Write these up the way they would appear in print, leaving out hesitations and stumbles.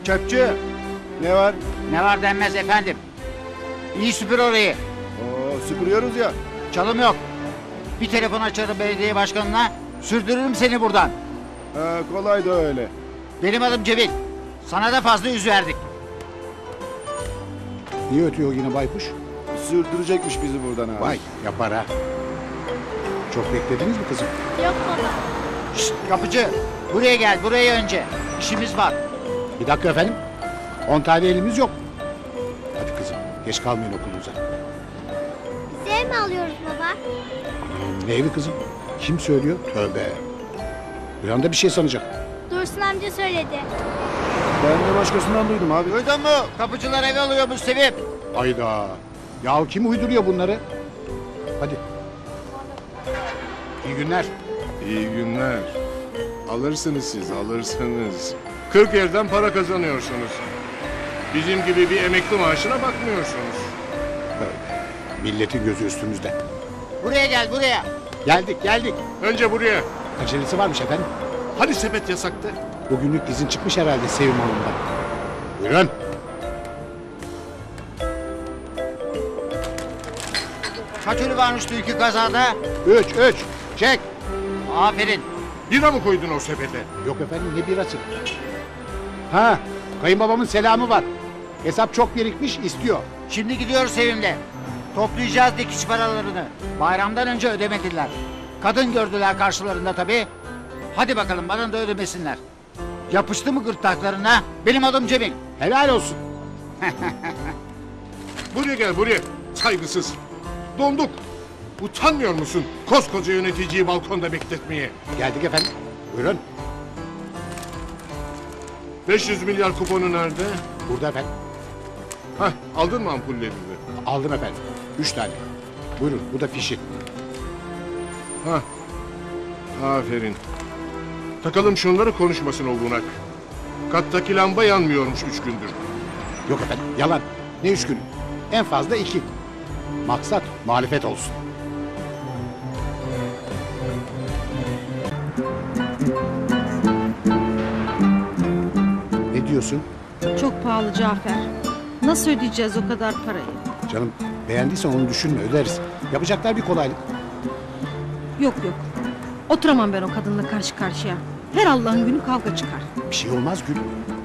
Çöpçü. Ne var? Ne var denmez efendim. İyi süpür orayı. Oo, süpürüyoruz ya. Çalım yok. Bir telefon açarım belediye başkanına. Sürdürürüm seni buradan. Ha, kolay da öyle. Benim adım Cemil. Sana da fazla yüz verdik. Niye ötüyor yine baykuş? Sürdürecekmiş bizi buradan abi. Vay yapar ha. Çok beklediniz mi kızım? Yok baba. Şşt, kapıcı. Buraya gel, buraya önce. İşimiz var. Bir dakika efendim. 10 tane elimiz yok. Hadi kızım geç kalmayın okulunuza. Biz ev mi alıyoruz baba? Ne evi kızım? Kim söylüyor? Tövbe. Bir anda bir şey sanacak. Dursun amca söyledi. Ben de başkasından duydum abi. Duydun mu? Kapıcılar ev alıyormuş Sevim. Hayda. Ya kim uyduruyor bunları? Hadi. İyi günler. İyi günler. Alırsınız siz, alırsınız. 40 yerden para kazanıyorsunuz. Bizim gibi bir emekli maaşına bakmıyorsunuz. Tövbe. Milletin gözü üstümüzde. Buraya gel, buraya. Geldik geldik. Önce buraya. Acelesi varmış efendim. Hani sepet yasaktı? Bugünlük izin çıkmış herhalde Sevim Hanım'dan. Buyurun. Kaç ölü varmış dünkü kazada? 3 çek. Aferin. Bira mı koydun o sepete? Yok efendim ne birası? Ha, kayınbabamın selamı var. Hesap çok birikmiş istiyor. Şimdi gidiyoruz Sevim'le. Toplayacağız dikiş paralarını. Bayramdan önce ödemediler. Kadın gördüler karşılarında tabii. Hadi bakalım bana da ödemesinler. Yapıştı mı gırtlaklarına? Benim adım Cemil. Helal olsun. Buraya gel, buraya. Saygısız. Donduk. Utanmıyor musun koskoca yöneticiyi balkonda bekletmeye? Geldik efendim. Buyurun. 500 milyar kuponu nerede? Burada efendim. Hah, aldın mı ampullerini? Aldım efendim. 3 tane. Buyurun bu da fişi. Hah, aferin. Takalım şunları konuşmasın o bunak. Kattaki lamba yanmıyormuş 3 gündür. Yok efendim yalan. Ne 3 gün? En fazla 2. Maksat muhalefet olsun. Ne diyorsun? Çok pahalı Cafer. Nasıl ödeyeceğiz o kadar parayı? Canım beğendiysen onu düşünme öderiz. Yapacaklar bir kolaylık. Yok. Oturamam ben o kadınla karşı karşıya. Her Allah'ın günü kavga çıkar. Bir şey olmaz Gül.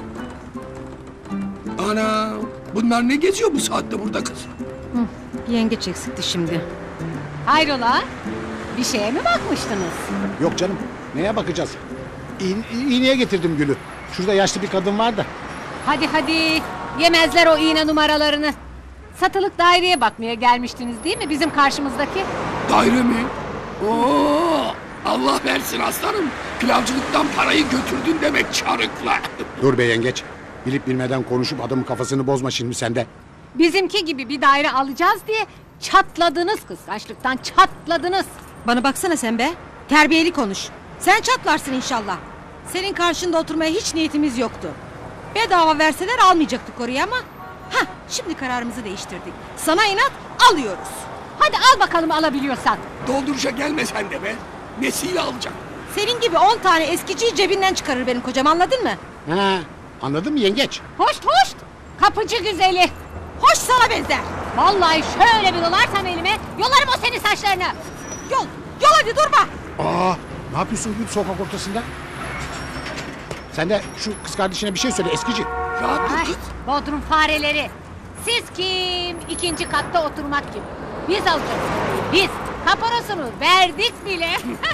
Ana, bunlar ne geziyor bu saatte burada kız? Bir yengeç eksikti şimdi. Hayrola? Bir şeye mi bakmıştınız? Yok canım. Neye bakacağız? İğneye getirdim Gül'ü. Şurada yaşlı bir kadın var da. Hadi. Yemezler o iğne numaralarını. Satılık daireye bakmaya gelmiştiniz değil mi bizim karşımızdaki? Daire mi? Oo, Allah versin aslanım. Pilavcılıktan parayı götürdün demek çarıkla. Dur be yengeç. Bilip bilmeden konuşup adamın kafasını bozma şimdi sen de. Bizimki gibi bir daire alacağız diye çatladınız kıskançlıktan çatladınız. Bana baksana sen be. Terbiyeli konuş. Sen çatlarsın inşallah. Senin karşında oturmaya hiç niyetimiz yoktu. Bedava verseler almayacaktık oraya ama... Hah, şimdi kararımızı değiştirdik. Sana inat alıyoruz. Hadi al bakalım alabiliyorsan. Dolduruşa gelme sen de be. Nesiyle alacak? Senin gibi 10 tane eskiciyi cebinden çıkarır benim kocam, anladın mı? Ha, anladın mı yengeç? Hoş. Kapıcı güzeli. Hoş sana benzer. Vallahi şöyle bir dolarsam elime yolarım o senin saçlarını. Yol hadi durma. Aa, ne yapıyorsun Gül sokak ortasında? Sen de şu kız kardeşine bir şey söyle eskici. Rahat dur Ay, kız. Bodrum fareleri. Siz kim? İkinci katta oturmak kim? Biz alacağız. Biz. Kaparasını verdik bile.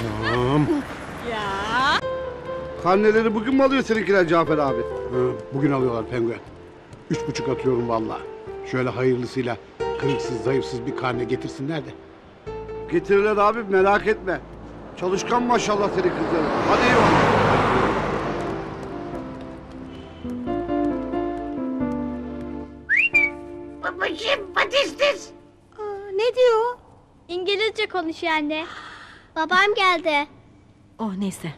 Ya. Karneleri bugün mü alıyor seninkiler Cafer abi? Bugün alıyorlar penguen. 3,5 atıyorum vallahi. Şöyle hayırlısıyla kırıksız zayıfsız bir karne getirsinler de. Getirirler abi merak etme. Çalışkan maşallah senin kızların. Hadi eyvallah. Babacığım what is this? Ne diyor? İngilizce konuşuyor anne. Babam geldi. Oh neyse.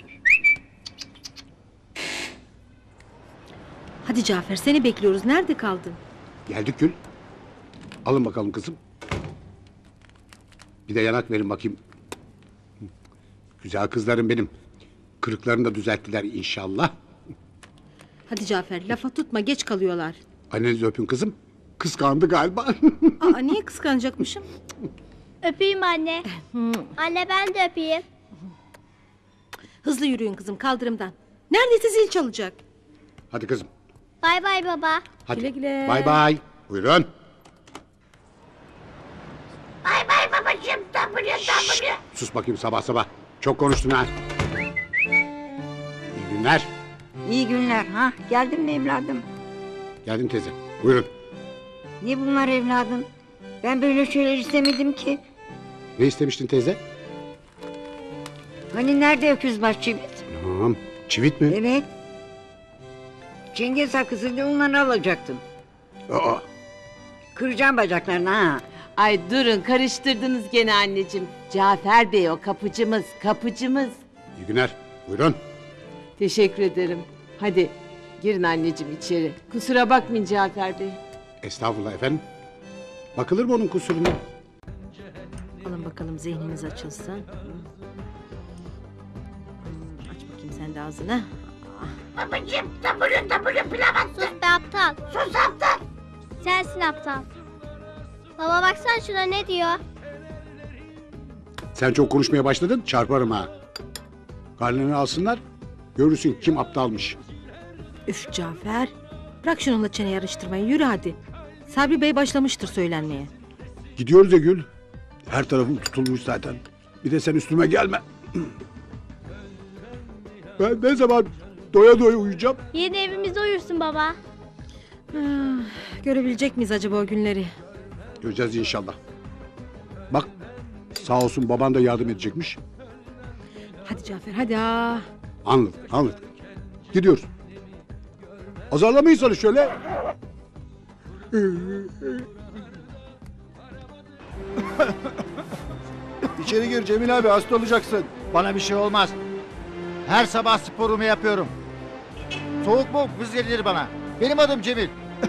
Hadi Cafer seni bekliyoruz. Nerede kaldın? Geldik Gül. Alın bakalım kızım. Bir de yanak verin bakayım. Güzel kızlarım benim. Kırıklarını da düzelttiler inşallah. Hadi Cafer lafa tutma geç kalıyorlar. Annenizi öpün kızım. Kıskandı galiba. Aa, niye kıskanacakmışım? Öpeyim anne. Anne ben de öpeyim. Hızlı yürüyün kızım kaldırımdan. Neredeyse zil çalacak. Hadi kızım. Bay bay baba. Hadi. Güle güle. Bay bay. Buyurun. Şşt, sus bakayım sabah sabah. Çok konuştun ha. İyi günler. İyi günler. Ha, geldin mi evladım? Geldim teyze. Buyurun. Ne bunlar evladım? Ben böyle şeyler istemedim ki. Ne istemiştin teyze? Hani nerede öküzbaş çivit? Tamam. Çivit mi? Evet. Çingene sakızıyla onları alacaktım. Aa, Kıracağım bacaklarını ha. Ay durun karıştırdınız gene anneciğim. Cafer Bey o kapıcımız, kapıcımız. iyi günler. Buyurun. Teşekkür ederim. Hadi girin anneciğim içeri. Kusura bakmayın Cafer Bey. Estağfurullah efendim. Bakılır mı onun kusuruna? Alın bakalım zihniniz açılsın. Aç bakayım sen de ağzını. Sus be aptal. Sus aptal. Sensin aptal. Baba baksana şuna ne diyor? Sen çok konuşmaya başladın, çarparım ha. Karnını alsınlar, görürsün kim aptalmış. Üf Cafer. Bırak şununla çene yarıştırmayı yürü hadi. Sabri Bey başlamıştır söylenmeye. Gidiyoruz ya Gül. Her tarafım tutulmuş zaten. Bir de sen üstüme gelme. Ben ne zaman doya doya uyuyacağım? Yeni evimizde uyursun baba. Görebilecek miyiz acaba o günleri? Göreceğiz inşallah. Bak, sağ olsun baban da yardım edecekmiş. Hadi Cafer hadi ha. Anladık, anladık. Gidiyoruz. Azarlamayın sana şöyle. İçeri gir Cemil abi, hasta olacaksın. Bana bir şey olmaz. Her sabah sporumu yapıyorum. Soğuk mu buz gelir bana. Benim adım Cemil.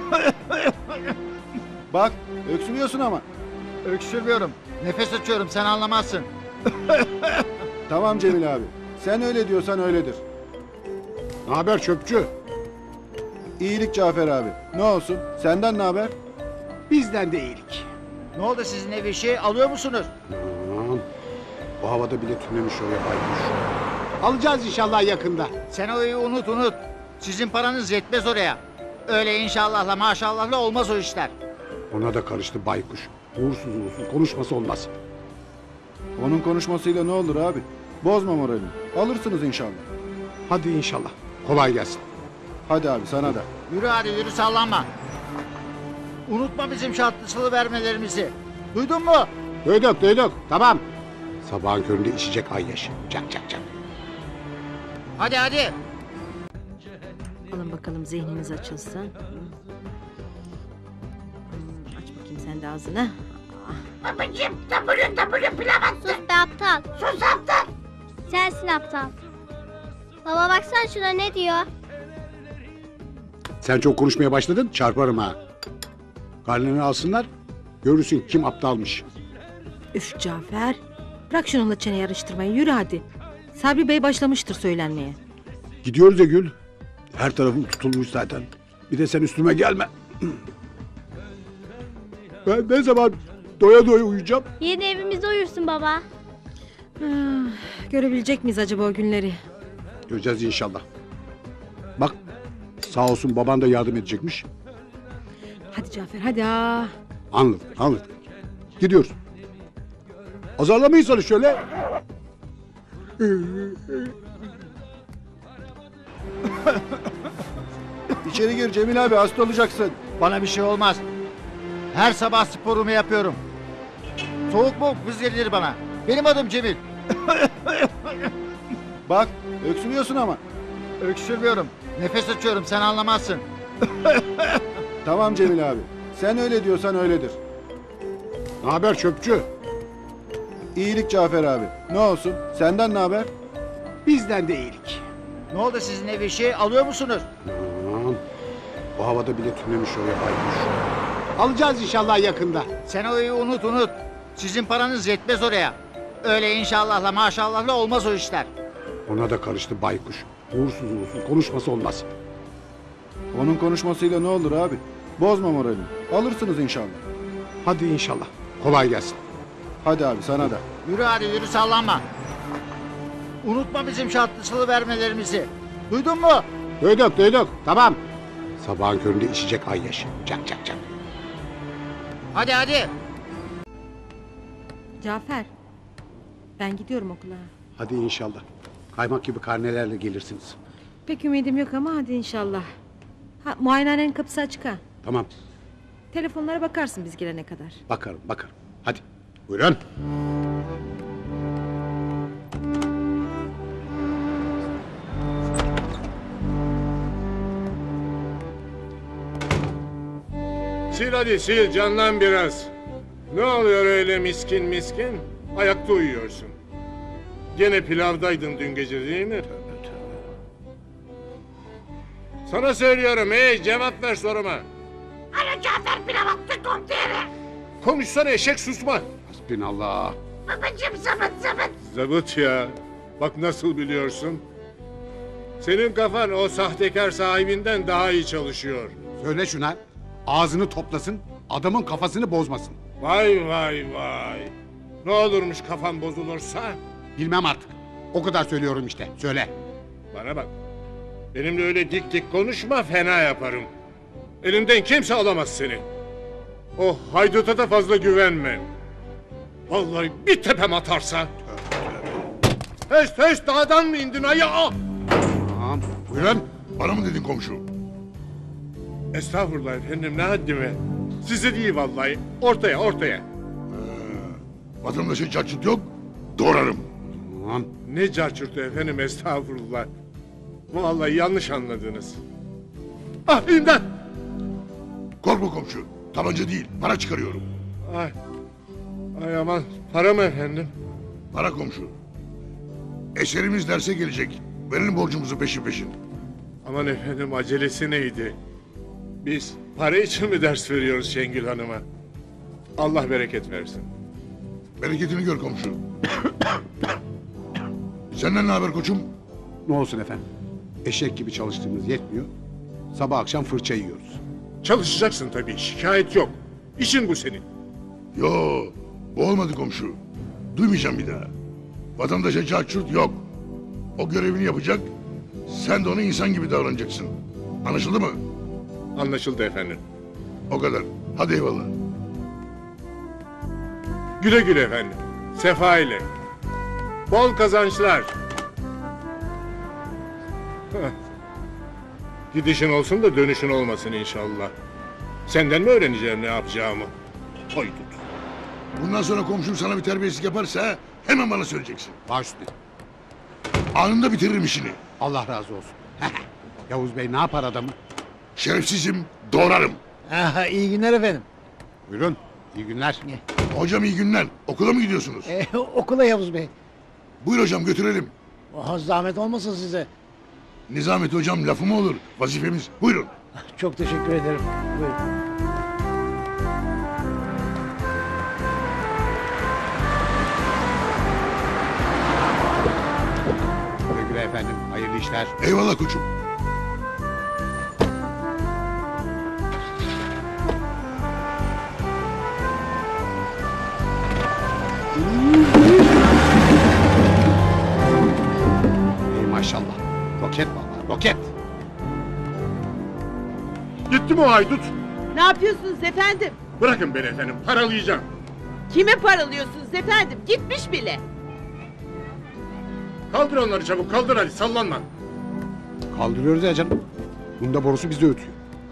Bak, öksürüyorsun ama. Öksürmüyorum. Nefes açıyorum sen anlamazsın. Tamam Cemil abi. Sen öyle diyorsan öyledir. Ne haber çöpçü? İyilik Cafer abi. Ne olsun? Senden ne haber? Bizden de iyilik. Ne oldu sizin ev işi alıyor musunuz? Aman, bu havada bile tünemiş oraya baykuş. Alacağız inşallah yakında. Sen o evi unut. Sizin paranız yetmez oraya. Öyle inşallahla maşallahla olmaz o işler. Ona da karıştı baykuş. Uğursuz konuşması olmaz. Onun konuşmasıyla ne olur abi? Bozma moralini. Alırsınız inşallah. Hadi inşallah. Kolay gelsin. Hadi abi sana da. Yürü hadi yürü sallanma. Unutma bizim şartlısılı vermelerimizi. Duydun mu? Duyduk. Tamam. Sabahın köründe içecek ay yaşı. Çak. Hadi. Alın bakalım zihniniz açılsın. Aç bakayım sen de ağzını. Sus be aptal. Sus aptal. Sensin aptal. Baba baksana şuna ne diyor? Sen çok konuşmaya başladın, çarparım ha. Karnını alsınlar, görürsün kim aptalmış. Üf Cafer. Bırak şununla çene yarıştırmayı yürü hadi. Sabri Bey başlamıştır söylenmeye. Gidiyoruz ya Gül. Her tarafım tutulmuş zaten. Bir de sen üstüme gelme. Ben ne zaman doya doya uyuyacağım? Yeni evimizde uyursun baba. Görebilecek miyiz acaba o günleri? Göreceğiz inşallah. Bak, sağ olsun baban da yardım edecekmiş. Hadi Cafer hadi ha. Anladık. Gidiyoruz. Azarlamayın sana şöyle. İçeri gir Cemil abi, hasta olacaksın. Bana bir şey olmaz. Her sabah sporumu yapıyorum. Soğuk mu buz gelir bana. Benim adım Cemil. Bak, öksürüyorsun ama. Öksürmüyorum. Nefes açıyorum sen anlamazsın. Tamam Cemil abi. Sen öyle diyorsan öyledir. Ne haber çöpçü? İyilik Cafer abi. Ne olsun? Senden ne haber? Bizden de iyilik. Ne oldu sizin ev işi alıyor musunuz? Aman, bu havada bile tünemiş oraya baykuş. Alacağız inşallah yakında. Sen o evi unut. Sizin paranız yetmez oraya. Öyle inşallahla maşallahla olmaz o işler. Ona da karıştı baykuş. Uğursuz konuşması olmaz. Onun konuşmasıyla ne olur abi? Bozma moralini. Alırsınız inşallah. Hadi inşallah. Kolay gelsin. Hadi abi sana da. Yürü hadi yürü sallanma. Unutma bizim şartlısılı vermelerimizi. Duydun mu? Duyduk. Tamam. Sabahın köründe içecek Ayyaş. Çak. Hadi. Cafer. Ben gidiyorum okula. Hadi inşallah. Kaymak gibi karnelerle gelirsiniz. Pek ümidim yok ama hadi inşallah. Ha, muayenehanenin kapısı açık ha. Tamam. Telefonlara bakarsın biz gelene kadar. Bakarım. Hadi. Buyurun. Sil hadi sil canlan biraz. Ne oluyor öyle miskin? Ayakta uyuyorsun. Gene pilavdaydın dün gece değil mi? Sana söylüyorum cevap ver soruma. Alo Cafer pilav attı komiseri. Konuşsana eşek susma. Hasbinallah. Babacım zıbıt. Zabıt ya. Bak nasıl biliyorsun. Senin kafan o sahtekar sahibinden daha iyi çalışıyor. Söyle şuna. Ağzını toplasın. Adamın kafasını bozmasın. Vay. Ne olurmuş kafan bozulursa? Bilmem artık. O kadar söylüyorum işte. Söyle. Bana bak. Benimle öyle dik konuşma fena yaparım. Elimden kimse alamaz seni. O hayduta da fazla güvenme. Vallahi bir tepem atarsa. Höst dağdan mı indin ayı? Tamam. Buyurun. Bana mı dedin komşu? Estağfurullah efendim ne haddime. Size değil vallahi. Ortaya. Vatandaşa çarçıt yok, doğrarım. Tamam. Ne carçurtu efendim estağfurullah. Vallahi yanlış anladınız. Ah imdat! Korkma komşu, tabanca değil, para çıkarıyorum. Ay aman para mı efendim? Para komşu. Eserimiz derse gelecek. Verelim borcumuzu peşin. Aman efendim acelesi neydi? Biz para için mi ders veriyoruz Şengül Hanım'a? Allah bereket versin. Bereketini gör komşu. Senden ne haber koçum? Ne olsun efendim? Eşek gibi çalıştığımız yetmiyor. Sabah akşam fırça yiyoruz. Çalışacaksın tabii şikayet yok. İşin bu senin. Yo, bu olmadı komşu. Duymayacağım bir daha. Vatandaşa çarçurt yok. O görevini yapacak. Sen de ona insan gibi davranacaksın. Anlaşıldı mı? Anlaşıldı efendim. O kadar. Hadi eyvallah. Güle güle efendim. Sefa ile. Bol kazançlar. Heh. Gidişin olsun da dönüşün olmasın inşallah. Senden mi öğreneceğim ne yapacağımı? Haydut. Bundan sonra komşum sana bir terbiyesizlik yaparsa hemen bana söyleyeceksin. Baş üstüne. Anında bitiririm işini. Allah razı olsun. Yavuz Bey ne yapar adamı? Şerefsizim, doğrarım. İyi günler efendim. Buyurun. İyi günler. Hocam iyi günler. Okula mı gidiyorsunuz? Okula Yavuz Bey. Buyur hocam götürelim. Zahmet olmasın size. Nizamet hocam lafı mı olur? Vazifemiz. Buyurun. Çok teşekkür ederim. Buyurun. Güle güle efendim. Hayırlı işler. Eyvallah koçum. Ey maşallah. Roket vallahi roket. Gitti mi o haydut? Ne yapıyorsunuz efendim? Bırakın beni efendim paralayacağım. Kime paralıyorsunuz efendim? Gitmiş bile. Kaldır onları çabuk kaldır hadi sallanma. Kaldırıyoruz ya canım. Bunda borusu bize ötüyor.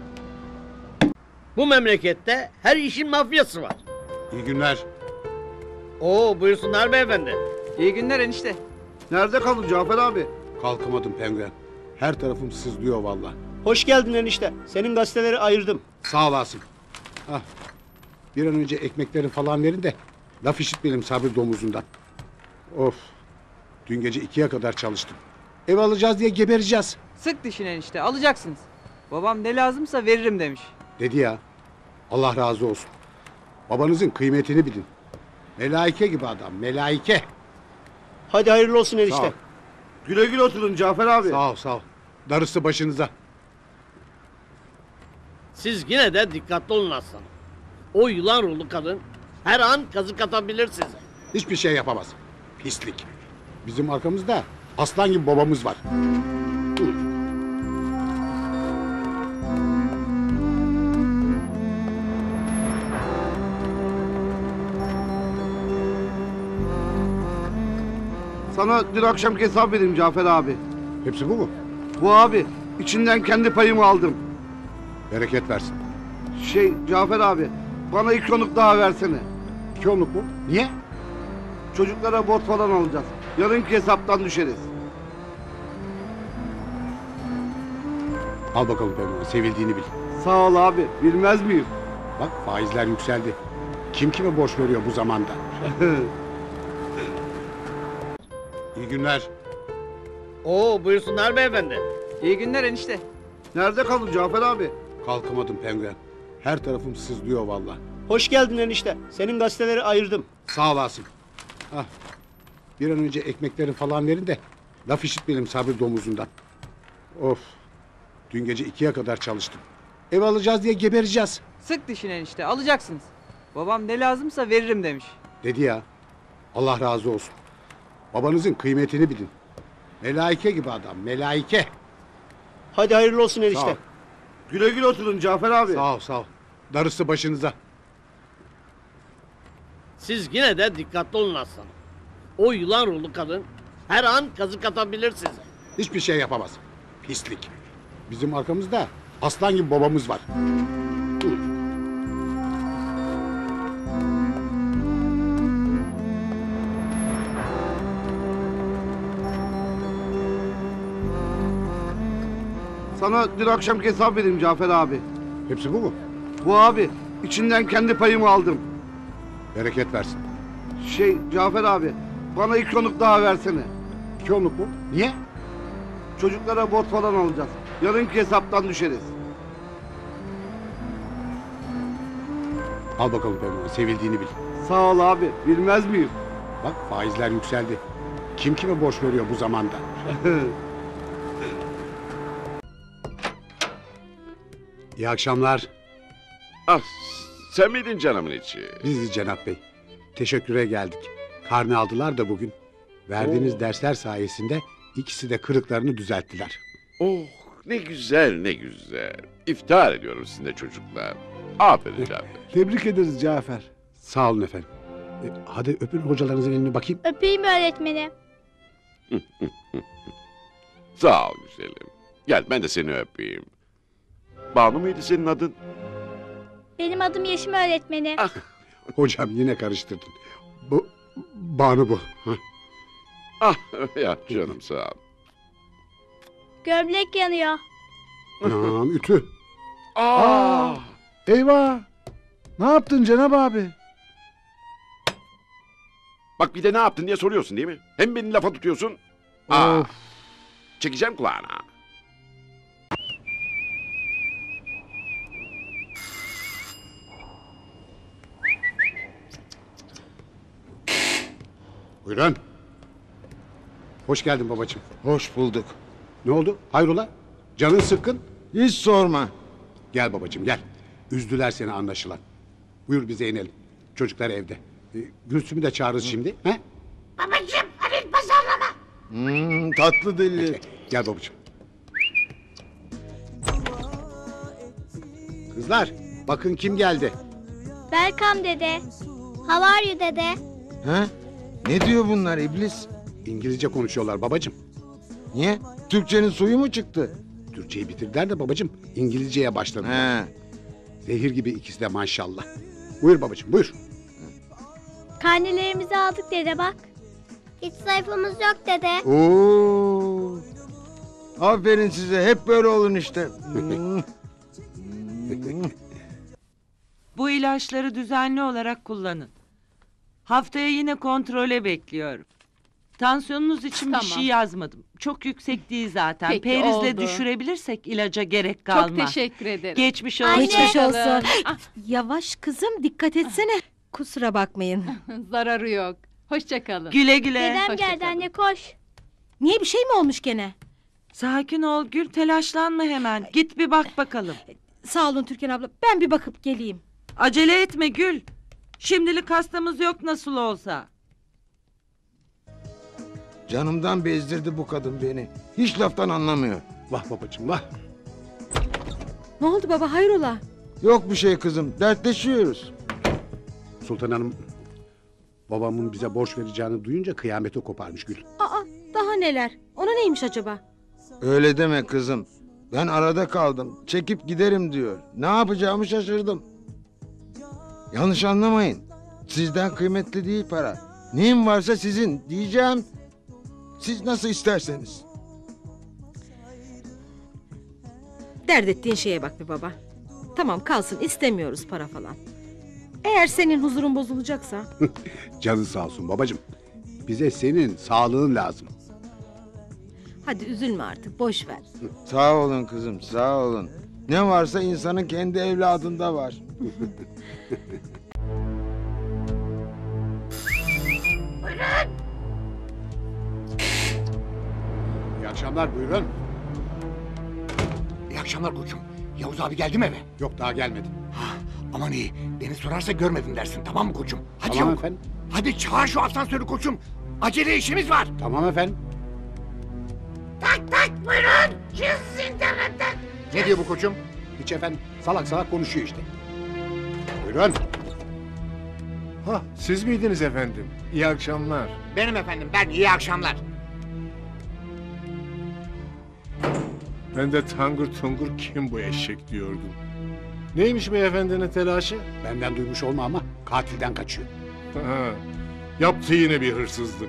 Bu memlekette her işin mafyası var. İyi günler. Oo buyursunlar beyefendi. İyi günler enişte. Nerede kaldın Cafer abi? Kalkamadım penguen. Her tarafım sızlıyor vallahi. Hoş geldin enişte. Senin gazeteleri ayırdım. Sağ olasın. Ah. Bir an önce ekmekleri falan verin de laf işitmeyelim Sabri domuzundan. Of. Dün gece 2'ye kadar çalıştım. Ev alacağız diye gebereceğiz. Sık dişine enişte alacaksınız. Babam ne lazımsa veririm demiş. Dedi ya. Allah razı olsun. Babanızın kıymetini bilin. Melaike gibi adam. Melaike. Hadi hayırlı olsun enişte. Sağ ol. Güle güle oturun Cafer abi. Sağ ol. Darısı başınıza. Siz yine de dikkatli olun aslanım. O yılan ruhlu kadın her an kazık atabilir size. Hiçbir şey yapamaz. Pislik. Bizim arkamızda aslan gibi babamız var. Sana dün akşamki hesap vereyim Cafer abi. Hepsi bu mu? Bu abi. İçinden kendi payımı aldım. Bereket versin. Cafer abi. Bana 2 onluk daha versene. 2 onluk mu? Niye? Çocuklara bot falan alacağız. Yarınki hesaptan düşeriz. Al bakalım Pembe, sevildiğini bil. Sağ ol abi. Bilmez miyim? Bak faizler yükseldi. Kim kime borç veriyor bu zamanda? İyi günler. Oo buyursunlar beyefendi. İyi günler enişte. Nerede kaldın Cafer abi? Kalkamadım penguen. Her tarafım sızlıyor valla. Hoş geldin enişte. Senin gazeteleri ayırdım. Sağ olasın. Ah, bir an önce ekmekleri falan verin de laf işitmeyelim Sabri domuzundan. Of. Dün gece 2'ye kadar çalıştım. Ev alacağız diye gebereceğiz. Sık dişin enişte, alacaksınız. Babam ne lazımsa veririm demiş. Dedi ya. Allah razı olsun. Babanızın kıymetini bilin. Melaike gibi adam, melaike. Hadi hayırlı olsun Sağ ol. enişte. Güle güle oturun Cafer abi. Sağ ol, sağ ol. Darısı başınıza. Siz yine de dikkatli olun aslanım. O yılan ruhlu kadın her an kazık atabilir size. Hiçbir şey yapamaz. Pislik. Bizim arkamızda aslan gibi babamız var. Sana dün akşamki hesap vereyim Cafer abi. Hepsi bu mu? Bu abi. İçinden kendi payımı aldım. Bereket versin. Cafer abi. Bana 2 onluk daha versene. 2 onluk mu? Niye? Çocuklara bot falan alacağız. Yarınki hesaptan düşeriz. Al bakalım Pembe, sevildiğini bil. Sağ ol abi. Bilmez miyim? Bak faizler yükseldi. Kim kime borç veriyor bu zamanda? İyi akşamlar. Ah, sen miydin canımın içi? Biziz Cenap Bey. Teşekküre geldik. Karne aldılar da bugün. Verdiğiniz dersler sayesinde ikisi de kırıklarını düzelttiler. Oh, ne güzel, ne güzel. İftihar ediyorum sizinle çocuklar. Aferin Cafer. Tebrik ederiz Cafer. Sağ olun efendim. Hadi öpün hocalarınızın elini bakayım. Öpeyim öğretmenim. Sağ ol güzelim. Gel ben de seni öpeyim. Banu muydu senin adın? Benim adım Yeşim öğretmenim. Hocam yine karıştırdın. Bu Banu bu. Hah. Ah ya canım sağ ol. Gömlek yanıyor. Anam ütü. Aa! Eyvah! Ne yaptın Cenab abi? Bak bir de ne yaptın diye soruyorsun değil mi? Hem beni lafa tutuyorsun. Aa! Çekeceğim kulağına. Buyurun. Hoş geldin babacığım. Hoş bulduk. Ne oldu? Hayrola? Canın sıkkın? Hiç sorma. Gel babacığım gel. Üzdüler seni anlaşılan. Buyur bize inelim. Çocuklar evde. Gülsüm'ü de çağırırız şimdi. He? Babacığım Halil pazarlama. Tatlı dilli. Gel babacığım. Kızlar bakın kim geldi. Welcome dede. How are you dede? Ha? Ne diyor bunlar iblis? İngilizce konuşuyorlar babacığım. Niye? Türkçenin suyu mu çıktı? Türkçeyi bitirdiler de babacığım İngilizceye başladılar. He. Zehir gibi ikisi de maşallah. Buyur babacığım buyur. Karnelerimizi aldık dede bak. Hiç sayfamız yok dede. Oo. Aferin size hep böyle olun işte. Bu ilaçları düzenli olarak kullanın. Haftaya yine kontrole bekliyorum. Tansiyonunuz için bir şey yazmadım. Çok yüksek değil zaten. Peki, Perizle oldu. düşürebilirsek ilaca gerek kalmaz. Çok teşekkür ederim. Geçmiş olsun. Geçmiş olsun. Ah. Yavaş kızım dikkat etsene. Kusura bakmayın. Zararı yok. Hoşça kalın. Güle güle. Dedem geldi anne koş. Niye bir şey mi olmuş gene? Sakin ol Gül, telaşlanma hemen. Git bir bak bakalım. Sağ olun Türkan abla. Ben bir bakıp geleyim. Acele etme Gül. Şimdilik hastamız yok nasıl olsa. Canımdan bezdirdi bu kadın beni. Hiç laftan anlamıyor. Vah babacığım vah. Ne oldu baba, hayrola? Yok bir şey kızım. Dertleşiyoruz. Sultan Hanım babamın bize borç vereceğini duyunca kıyameti koparmış Gül. Aa, daha neler? Ona neymiş acaba? Öyle deme kızım. Ben arada kaldım. Çekip giderim diyor. Ne yapacağımı şaşırdım. Yanlış anlamayın. Sizden kıymetli değil para. Neyim varsa sizin diyeceğim. Siz nasıl isterseniz. Dert ettiğin şeye bak be baba. Tamam kalsın, istemiyoruz para falan. Eğer senin huzurun bozulacaksa... Canın sağ olsun babacığım. Bize senin sağlığın lazım. Hadi üzülme artık, boş ver. Sağ olun kızım, sağ olun. Ne varsa insanın kendi evladında var. İyi akşamlar, buyurun. İyi akşamlar koçum. Yavuz abi geldi mi eve? Yok, daha gelmedi. Aman iyi. Beni sorarsa görmedim dersin, tamam mı koçum? Hadi Tamam çabuk. efendim. Hadi çağır şu asansörü koçum. Acele işimiz var. Tamam efendim. Tak tak buyurun. Cız internetten. Ne diyor bu koçum? Hiç efendim, salak salak konuşuyor işte. Buyurun. Hah, siz miydiniz efendim? İyi akşamlar. Benim efendim, ben. İyi akşamlar. Ben de tangır tungur kim bu eşek diyordum. Neymiş beyefendinin telaşı? Benden duymuş olma ama katilden kaçıyor. Ha, yaptı yine bir hırsızlık.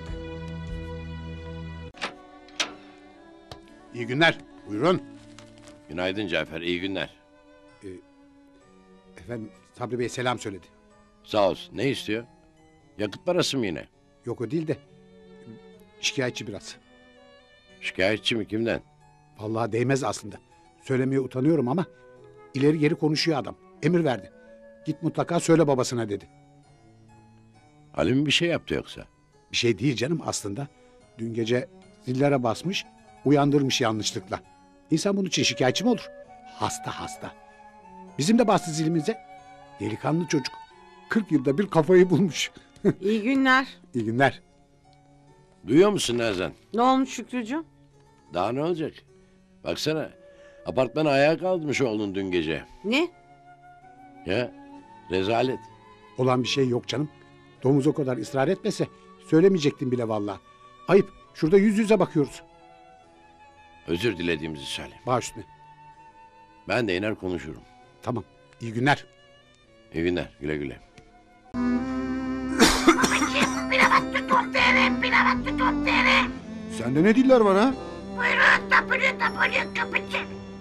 İyi günler, buyurun. Günaydın Cafer, iyi günler. Efendim, Sabri Bey selam söyledi. Sağ olsun. Ne istiyor? Yakıt parası mı yine? Yok o değil de şikayetçi biraz. Şikayetçi mi, kimden? Vallahi değmez aslında. Söylemeye utanıyorum ama ileri geri konuşuyor adam. Emir verdi. Git mutlaka söyle babasına dedi. Halim bir şey yaptı yoksa? Bir şey değil canım aslında. Dün gece zillere basmış, uyandırmış yanlışlıkla. İnsan bunun için şikayetçi mi olur? Hasta. Bizim de bastı zilimize. Delikanlı çocuk. 40 yılda bir kafayı bulmuş. İyi günler. İyi günler. Duyuyor musun Nazan? Ne olmuş Şükrücüğüm? Daha ne olacak? Baksana, apartmana ayağa kaldırmış oğlun dün gece. Ne? Ya, rezalet. Olan bir şey yok canım. Domuz o kadar ısrar etmese söylemeyecektim bile vallahi. Ayıp. Şurada yüz yüze bakıyoruz. Özür dilediğimizi söyle. Baş üstüne. Ben de iner konuşurum. Tamam. İyi günler. İyi günler, güle güle. Sende ne diller var ha? Buyurun tapıcı kapıcı.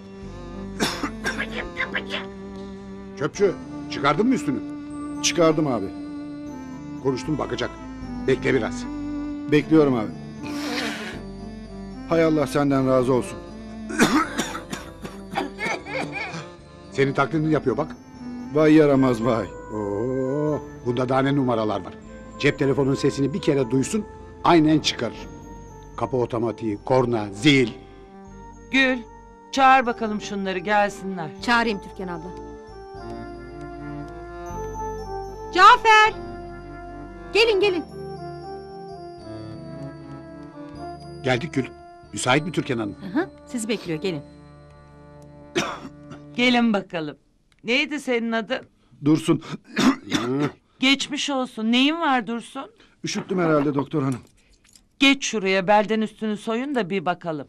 Kapıcı. Çöpçü, çıkardın mı üstünü? Çıkardım abi. Konuştum, bakacak. Bekle biraz. Bekliyorum abi. Hay Allah senden razı olsun. Senin taklidini yapıyor bak. Vay yaramaz vay. Oo, bunda daha ne numaralar var. Cep telefonunun sesini bir kere duysun aynen çıkarır. Kapı otomatiği, korna, zil. Gül, çağır bakalım şunları gelsinler. Çağırayım Türkan abla. Cafer! Gelin. Geldik Gül. Müsait mi Türkan Hanım? Hı, sizi bekliyor, gelin. Gelin bakalım. Neydi senin adın? Dursun. Geçmiş olsun. Neyin var Dursun? Üşüttüm herhalde doktor hanım. Geç şuraya, belden üstünü soyun da bir bakalım.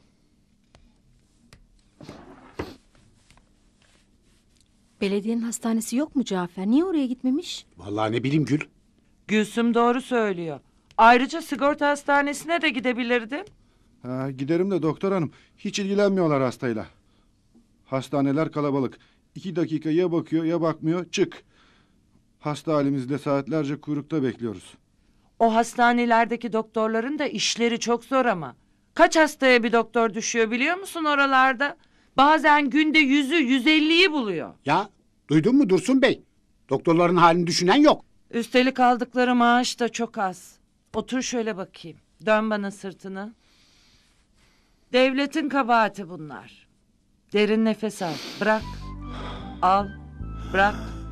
Belediyenin hastanesi yok mu Cafer? Niye oraya gitmemiş? Vallahi ne bileyim Gül. Gülsüm doğru söylüyor. Ayrıca sigorta hastanesine de gidebilirdin. Ha, giderim de doktor hanım. Hiç ilgilenmiyorlar hastayla. Hastaneler kalabalık. 2 dakika ya bakıyor ya bakmıyor, çık. Hasta halimizde saatlerce kuyrukta bekliyoruz. O hastanelerdeki doktorların da işleri çok zor ama. Kaç hastaya bir doktor düşüyor biliyor musun oralarda? Bazen günde 100'ü 150'yi buluyor. Ya duydun mu Dursun Bey? Doktorların halini düşünen yok. Üstelik aldıkları maaş da çok az. Otur şöyle bakayım. Dön bana sırtını. Devletin kabahati bunlar. Derin nefes al. Bırak. Al. Bırak.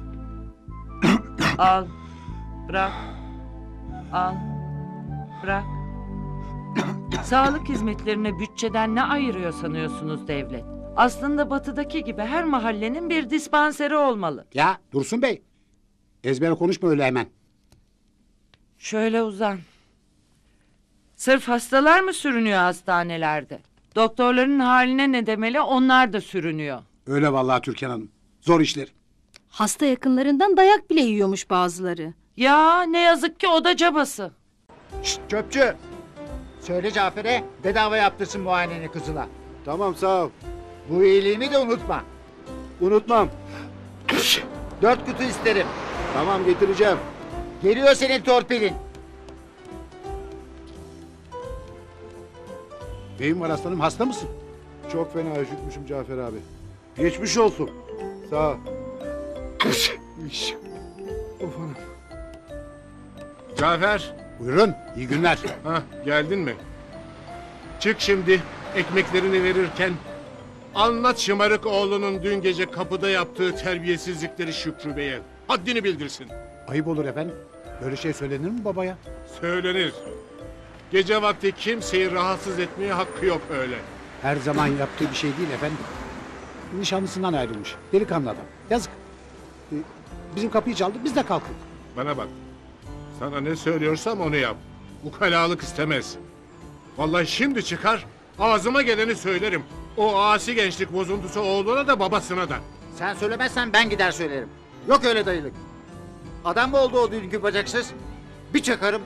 Al. Bırak. Al. Bırak. Sağlık hizmetlerine bütçeden ne ayırıyor sanıyorsunuz devlet? Aslında batıdaki gibi her mahallenin bir dispanseri olmalı. Ya Dursun Bey. Ezbere konuşma öyle hemen. Şöyle uzan. Sırf hastalar mı sürünüyor hastanelerde? Doktorların haline ne demeli, onlar da sürünüyor. Öyle vallahi Türkan Hanım. Zor işler. Hasta yakınlarından dayak bile yiyormuş bazıları. Ya ne yazık ki o da cabası. Şşt çöpçü. Söyle Cafer'e bedava yaptırsın muayeneni kızıla. Tamam sağ ol. Bu iyiliğimi de unutma. Unutmam. 4 kutu isterim. Tamam getireceğim. Geliyor senin torpilin. Beyim var aslanım, hasta mısın? Çok fena üşütmüşüm Cafer abi. Geçmiş olsun. Sağ ol. Of anam. Cafer. Buyurun, iyi günler. Hah, geldin mi? Çık şimdi, ekmeklerini verirken anlat şımarık oğlunun dün gece kapıda yaptığı terbiyesizlikleri Şükrü Bey'e. Haddini bildirsin. Ayıp olur efendim. Böyle şey söylenir mi babaya? Söylenir. Gece vakti kimseyi rahatsız etmeye hakkı yok öyle. Her zaman yaptığı bir şey değil efendim. Nişanlısından ayrılmış. Delikanlı adam. Yazık. Bizim kapıyı çaldı, biz de kalktık. Bana bak. Sana ne söylüyorsam onu yap. Ukalalık istemez. Vallahi şimdi çıkar, ağzıma geleni söylerim. O asi gençlik bozuntusu oğluna da babasına da. Sen söylemezsen ben gider söylerim. Yok öyle dayılık. Adam mı oldu o dünkü bacaksız? Bir çakarım.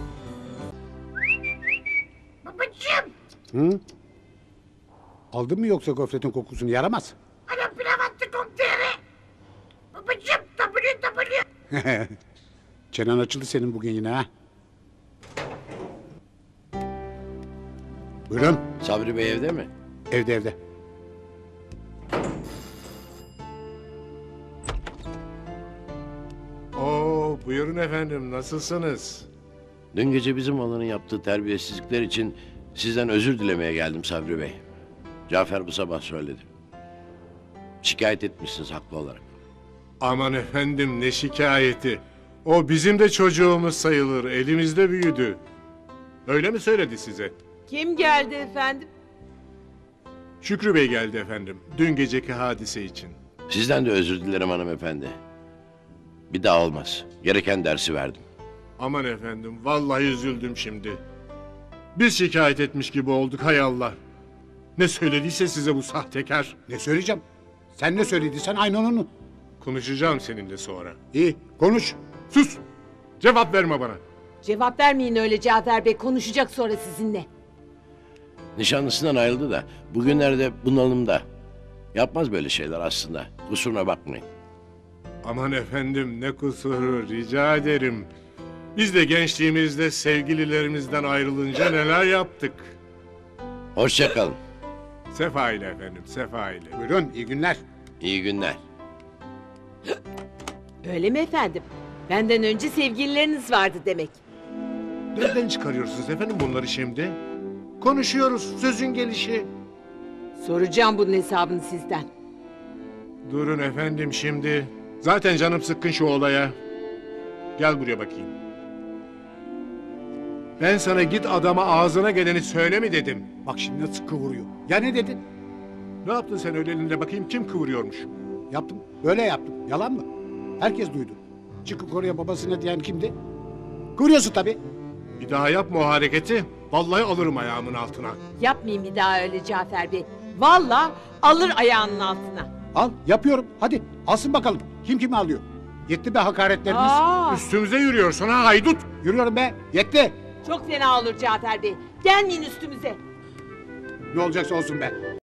Babacığım. Hı? Aldın mı yoksa gofretin kokusunu, yaramaz? Ana pilav komiseri. Babacığım W. Çenen açıldı senin bugün yine ha. Buyurun. Sabri Bey evde mi? Evde evde. Oo, buyurun efendim, nasılsınız? Dün gece bizim oğlanın yaptığı terbiyesizlikler için sizden özür dilemeye geldim Sabri Bey. Cafer bu sabah söyledi. Şikayet etmişsiniz haklı olarak. Aman efendim, ne şikayeti. O bizim de çocuğumuz sayılır, elimizde büyüdü. Öyle mi söyledi size? Kim geldi efendim? Şükrü Bey geldi efendim, dün geceki hadise için. Sizden de özür dilerim hanımefendi. Bir daha olmaz. Gereken dersi verdim. Aman efendim, vallahi üzüldüm şimdi. Biz şikayet etmiş gibi olduk, hay Allah. Ne söylediyse size bu sahtekar. Ne söyleyeceğim? Sen ne söylediysen aynı onu. Konuşacağım seninle sonra. İyi, konuş. Sus! Cevap verme bana. Cevap vermeyin öyle Cafer Bey, konuşacak sonra sizinle. Nişanlısından ayrıldı da bugünlerde bunalımda. Yapmaz böyle şeyler aslında. Kusuruna bakmayın. Aman efendim, ne kusuru, rica ederim. Biz de gençliğimizde sevgililerimizden ayrılınca neler yaptık. Hoşça kalın. Sefa ile efendim, sefa ile. Buyurun, iyi günler. İyi günler. Öyle mi efendim? Benden önce sevgilileriniz vardı demek. Nereden çıkarıyorsunuz efendim bunları şimdi? Konuşuyoruz, sözün gelişi. Soracağım bunun hesabını sizden. Durun efendim şimdi. Zaten canım sıkkın şu olaya. Gel buraya bakayım. Ben sana git adama ağzına geleni söyle mi dedim. Bak şimdi nasıl kıvırıyor. Ya ne dedin? Ne yaptın sen öyle elinde, bakayım kim kıvırıyormuş? Yaptım, böyle yaptım. Yalan mı? Herkes duydu. Çıkıp oraya babasına diyen kimdi? Kıvırıyorsun tabii. Bir daha yapma o hareketi. Vallahi alırım ayağımın altına. Yapmayın bir daha öyle Cafer Bey. Vallahi alır ayağının altına. Al, yapıyorum. Hadi, alsın bakalım. Kim kimi alıyor? Yetti be hakaretleriniz. Üstümüze yürüyorsun ha haydut. Yürüyorum be, yetti. Çok fena olur Cafer Bey. Gelmeyin üstümüze. Ne olacaksa olsun be.